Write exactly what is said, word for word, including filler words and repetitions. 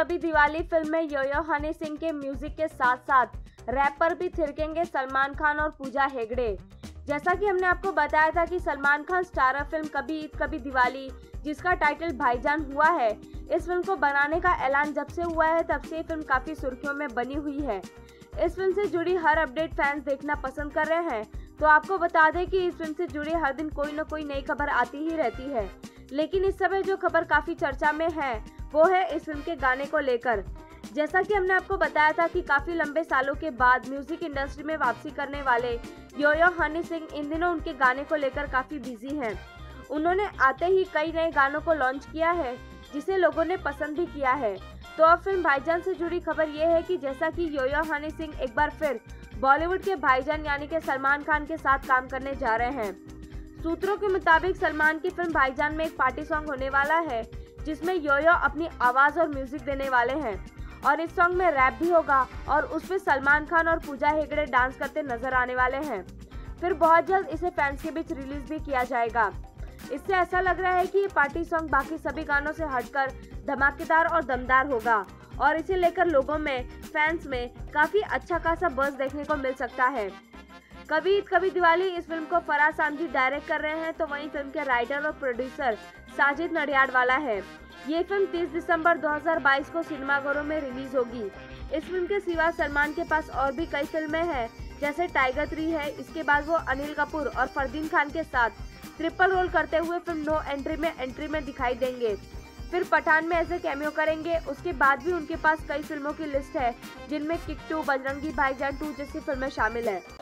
कभी दिवाली फिल्म में यो यो हनी सिंह के म्यूजिक के साथ साथ रैप पर भी थिरकेंगे सलमान खान और पूजा हेगड़े। जैसा कि हमने आपको बताया था कि सलमान खान स्टारर फिल्म कभी ईद कभी दिवाली, जिसका टाइटल भाईजान हुआ है, इस फिल्म को बनाने का ऐलान जब से हुआ है तब से ये फिल्म काफी सुर्खियों में बनी हुई है। इस फिल्म से जुड़ी हर अपडेट फैंस देखना पसंद कर रहे हैं। तो आपको बता दें कि इस फिल्म से जुड़ी हर दिन कोई न कोई नई खबर आती ही रहती है, लेकिन इस समय जो खबर काफी चर्चा में है वो है इस फिल्म के गाने को लेकर। जैसा कि हमने आपको बताया था कि काफी लंबे सालों के बाद म्यूजिक इंडस्ट्री में वापसी करने वाले यो यो हनी सिंह इन दिनों उनके गाने को लेकर काफी बिजी हैं। उन्होंने आते ही कई नए गानों को लॉन्च किया है, जिसे लोगों ने पसंद भी किया है। तो अब फिल्म भाईजान से जुड़ी खबर ये है कि जैसा कि यो यो हनी सिंह एक बार फिर बॉलीवुड के भाईजान यानी कि सलमान खान के साथ काम करने जा रहे हैं। सूत्रों के मुताबिक सलमान की फिल्म भाईजान में एक पार्टी सॉन्ग होने वाला है, जिसमें यो यो अपनी आवाज और म्यूजिक देने वाले हैं और इस सॉन्ग में रैप भी होगा और उसमें सलमान खान और पूजा हेगड़े डांस करते नजर आने वाले हैं। फिर बहुत जल्द इसे फैंस के बीच रिलीज भी किया जाएगा। इससे ऐसा लग रहा है कि ये पार्टी सॉन्ग बाकी सभी गानों से हटकर धमाकेदार और दमदार होगा और इसे लेकर लोगों में, फैंस में काफी अच्छा खासा बज़ देखने को मिल सकता है। कभी ईद कभी दिवाली इस फिल्म को फराज सामजी डायरेक्ट कर रहे हैं, तो वहीं फिल्म के राइटर और प्रोड्यूसर साजिद नडियाडवाला है। ये फिल्म तीस दिसंबर दो हज़ार बाईस को सिनेमाघरों में रिलीज होगी। इस फिल्म के सिवा सलमान के पास और भी कई फिल्में हैं, जैसे टाइगर थ्री है। इसके बाद वो अनिल कपूर और फरदीन खान के साथ ट्रिपल रोल करते हुए फिल्म नो एंट्री में एंट्री में दिखाई देंगे। फिर पठान में ऐसे कैमियो करेंगे। उसके बाद भी उनके पास कई फिल्मों की लिस्ट है, जिनमें किक टू, बजरंगी भाईजान टू जैसी फिल्में शामिल है।